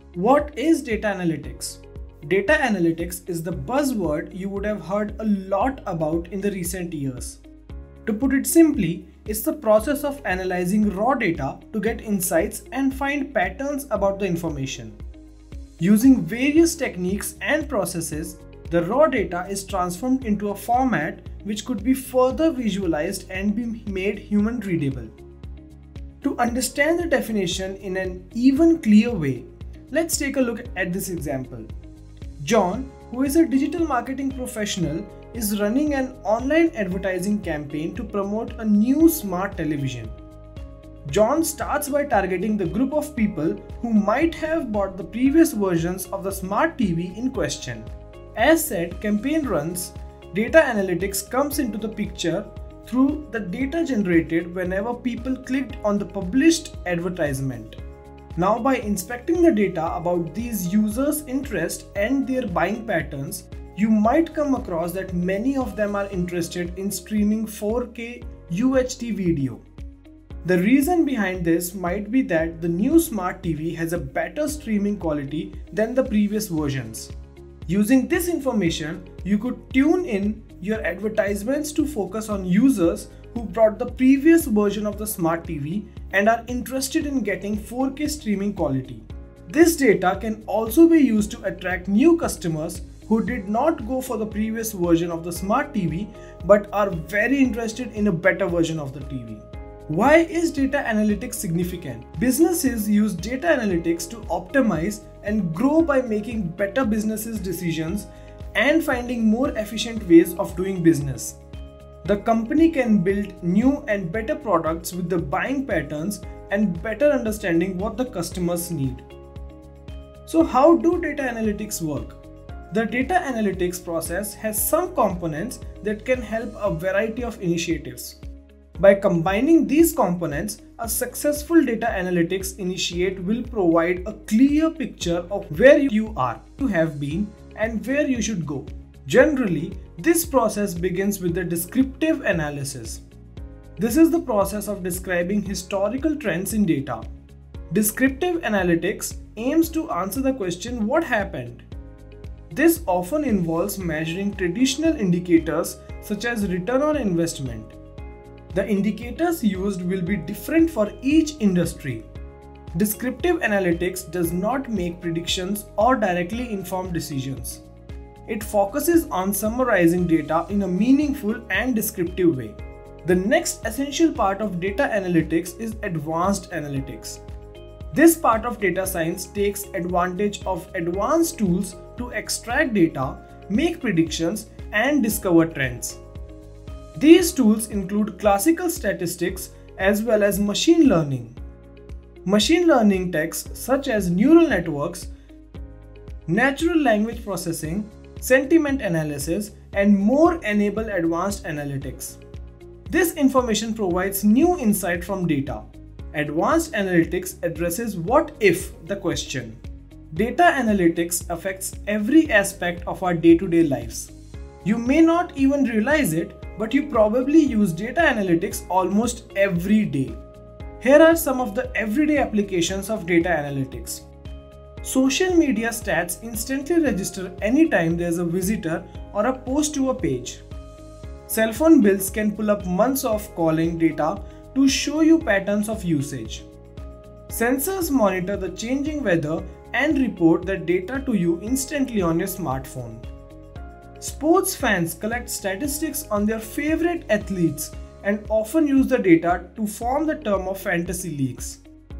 What is data analytics? Data analytics is the buzzword you would have heard a lot about in the recent years. To put it simply, it's the process of analyzing raw data to get insights and find patterns about the information. Using various techniques and processes, the raw data is transformed into a format which could be further visualized and be made human readable. To understand the definition in an even clear way, let's take a look at this example. John, who is a digital marketing professional, is running an online advertising campaign to promote a new smart television. John starts by targeting the group of people who might have bought the previous versions of the smart TV in question. As said campaign runs, data analytics comes into the picture through the data generated whenever people clicked on the published advertisement. Now, by inspecting the data about these users' interest and their buying patterns, you might come across that many of them are interested in streaming 4K UHD video. The reason behind this might be that the new smart TV has a better streaming quality than the previous versions. Using this information, you could tune in your advertisements to focus on users who bought the previous version of the smart TV and are interested in getting 4K streaming quality. This data can also be used to attract new customers who did not go for the previous version of the smart TV but are very interested in a better version of the TV. Why is data analytics significant? Businesses use data analytics to optimize and grow by making better business decisions and finding more efficient ways of doing business. The company can build new and better products with the buying patterns and better understanding what the customers need. So how do data analytics work? The data analytics process has some components that can help a variety of initiatives. By combining these components, a successful data analytics initiative will provide a clear picture of where you are, you have been, and where you should go. Generally, this process begins with the descriptive analysis. This is the process of describing historical trends in data. Descriptive analytics aims to answer the question, what happened? This often involves measuring traditional indicators such as return on investment. The indicators used will be different for each industry. Descriptive analytics does not make predictions or directly inform decisions. It focuses on summarizing data in a meaningful and descriptive way. The next essential part of data analytics is advanced analytics. This part of data science takes advantage of advanced tools to extract data, make predictions, and discover trends. These tools include classical statistics as well as machine learning. Machine learning techs such as neural networks, natural language processing, sentiment analysis, and more enable advanced analytics. This information provides new insight from data. Advanced analytics addresses what if the question. Data analytics affects every aspect of our day-to-day lives. You may not even realize it, but you probably use data analytics almost every day. Here are some of the everyday applications of data analytics. Social media stats instantly register anytime there's a visitor or a post to a page. Cell phone bills can pull up months of calling data to show you patterns of usage. Sensors monitor the changing weather and report that data to you instantly on your smartphone. Sports fans collect statistics on their favorite athletes and often use the data to form the term of fantasy leagues.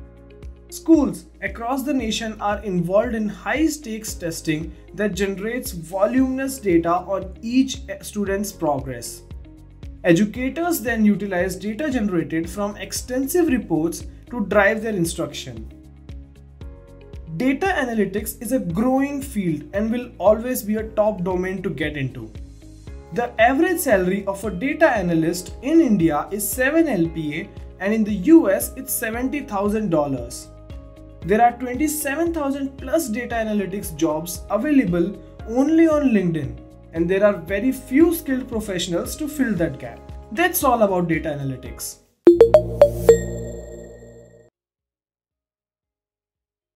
Schools across the nation are involved in high-stakes testing that generates voluminous data on each student's progress. Educators then utilize data generated from extensive reports to drive their instruction. Data analytics is a growing field and will always be a top domain to get into. The average salary of a data analyst in India is 7 LPA and in the US it's $70,000. There are 27,000 plus data analytics jobs available only on LinkedIn, and there are very few skilled professionals to fill that gap. That's all about data analytics.